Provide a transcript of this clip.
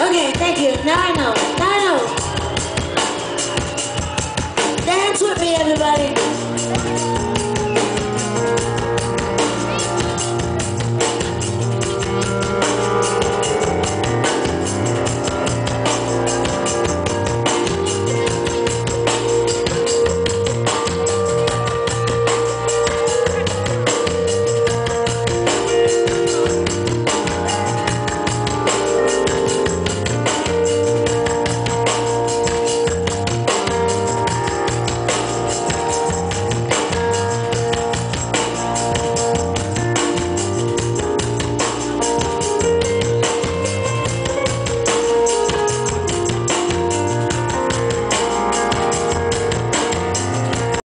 Okay, thank you. Now I know. Now I know. Dance with me, everybody.